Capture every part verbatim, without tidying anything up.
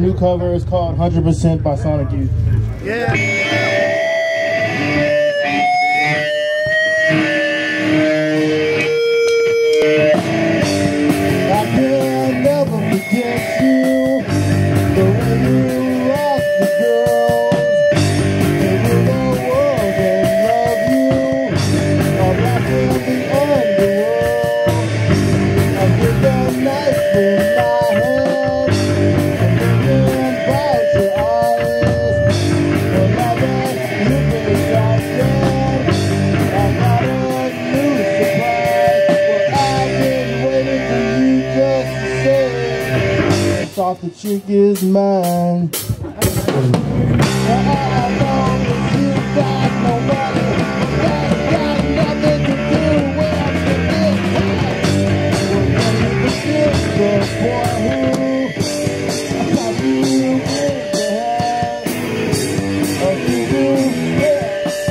new cover is called one hundred percent by Sonic Youth. Yeah. I can never forget you, the way you rock the girls. Maybe the world that love you, I'm lost in the underworld. I get the knife in my hand, and thinking about your eyes. But now that you've been shot dead, I got a new surprise. Well, I've been waiting for you just to say, thought the chick is mine. Well, all I know is you got no money, that got nothing to do with the good time. Well, the sister boy who I thought you would have, or you do, yeah.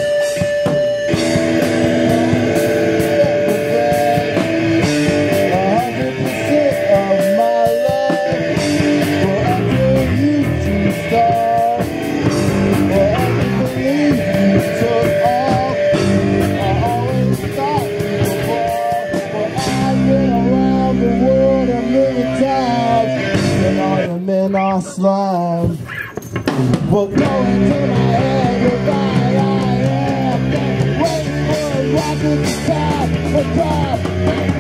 Men are slime. Well, going to my head, goodbye, I am waiting for a rocket to stop, a drop.